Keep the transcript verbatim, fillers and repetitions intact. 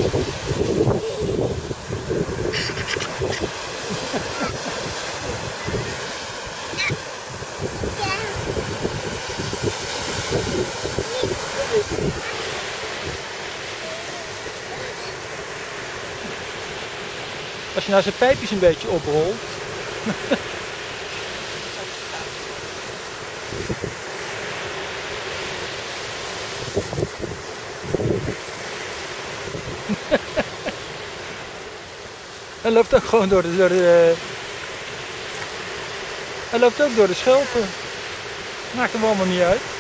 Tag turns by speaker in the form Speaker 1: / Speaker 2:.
Speaker 1: Als je nou zijn pijpjes een beetje oprolt. Hij loopt ook gewoon door de, door de... Hij loopt ook door de Schelpen. Maakt hem allemaal niet uit.